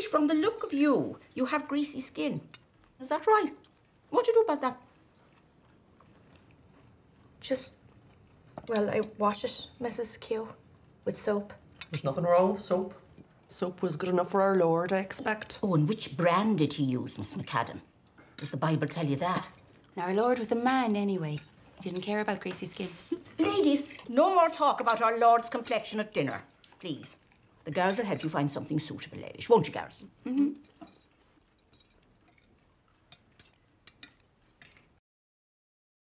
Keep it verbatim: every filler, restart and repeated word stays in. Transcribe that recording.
Irish from the look of you. You have greasy skin. Is that right? What do you do about that? Just, well, I wash it, Missus Q, with soap. There's nothing wrong with soap. Soap was good enough for our Lord, I expect. Oh, and which brand did he use, Miss McAdam? Does the Bible tell you that? Now, our Lord was a man anyway. He didn't care about greasy skin. Ladies, no more talk about our Lord's complexion at dinner, please. The girls will help you find something suitable, ladies, won't you, girls? Mm-hmm.